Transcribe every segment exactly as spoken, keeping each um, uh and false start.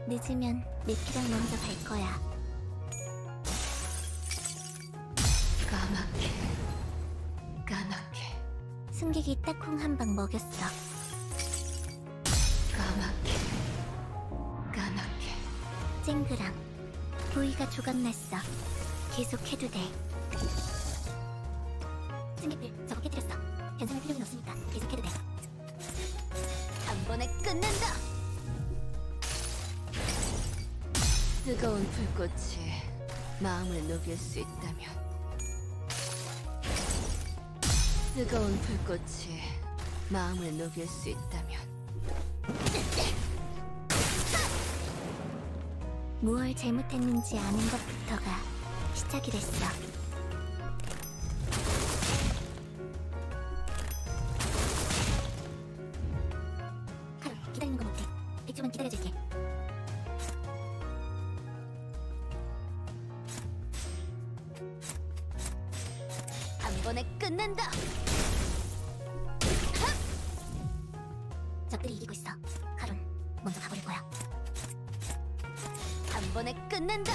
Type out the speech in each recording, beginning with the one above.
늦으면 내피랑 먼저 갈 거야. 까맣게 까맣게 승객이 딱콩 한 방 먹였어. 까맣게 까맣게 쨍그랑 부위가 조각났어. 계속 해도 돼. 승객들 저거 깨뜨렸어. 변상할 필요는 없으니까 계속 해도 돼. 한 번에 끝낸다. 뜨거운 불꽃이 마음을 녹일 수 있다면, 뜨거운 불꽃이 마음을 녹일 수 있다면, 무얼 잘못했는지 아는 것부터가 시작이 됐어. 카로, 기다리는 거 못해. 백 초만 기다려줄게. 한 번에 끝낸다. 적들이 이기고 있어. 카론, 먼저 가버릴 거야. 한 번에 끝낸다.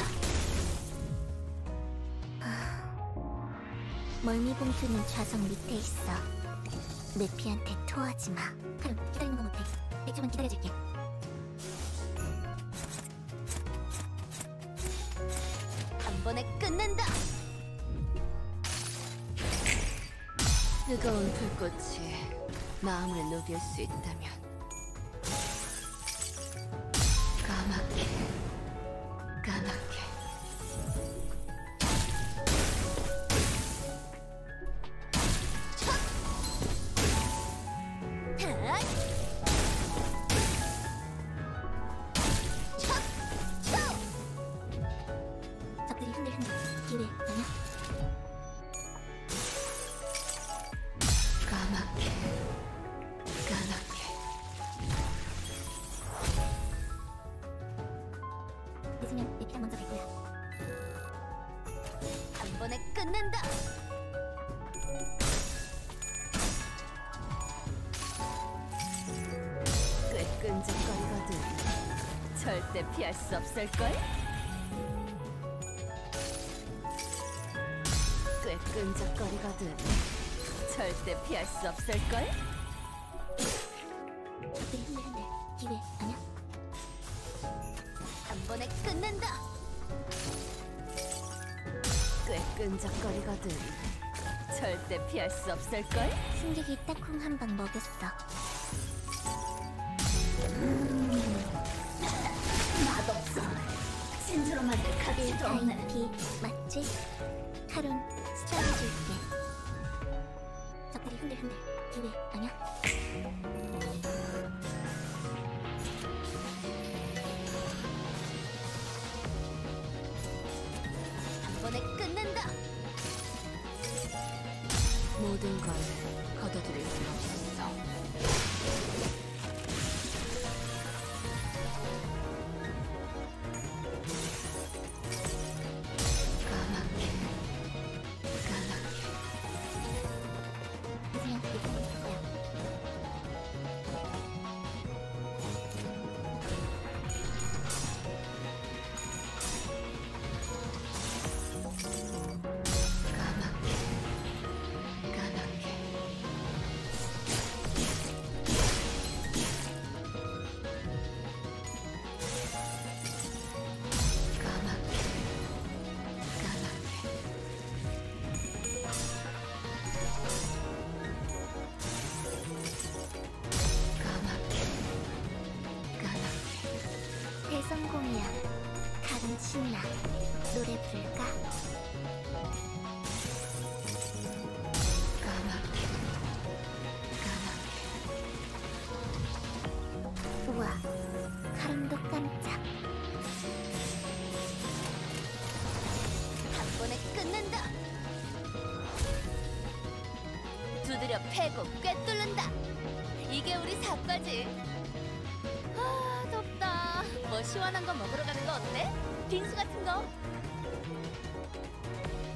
멀미봉투는 좌석 밑에 있어. 내피한테 토하지 마. 카론, 기다리는 거 못해. 백 초만 기다려줄게. 한 번에 끝낸다. 뜨거운 불꽃이 마음을 녹일 수 있다면, 까맣게 까맣게 적들이 흔들흔들 기회 아냐? 까맣게 까맣게 늦으면 내피랑 먼저 갈 거야. 한 번에 끝낸다. 꽤 끈적거리거든. 절대 피할 수 없을걸? 꽤 끈적거리거든. 절대 피할 수 없을걸? 적들이 흔들흔들 기회 아냐? 한 번에 끝낸다. 꽤 끈적거리거든. 절대 피할 수 없을걸? 승객이 딱콩 한 방 먹였어. 맛없어. 신주로 만들 가치도 없네. 비 맞지? 카론, 스타일해줄게. 적들이 흔들흔들 기회 아냐? 한 번에 끝낸다. 모든 걸 걷어들일 수 없어. 까맣게 까맣게 늦으면 내피랑 갈 거야. 까맣게 까맣게 까맣게 까맣게 까맣게 까맣게 대성공이야. 카론 신나. 노래 부를까? 까맣게 까맣게 우와, 카론도 깜짝. 한 번에 끝낸다. 두드려 패고 꿰뚫는다. 이게 우리 사과지. 아, 덥다. 뭐 시원한 거 먹으러 가는 거 어때? 빙수 같은 거.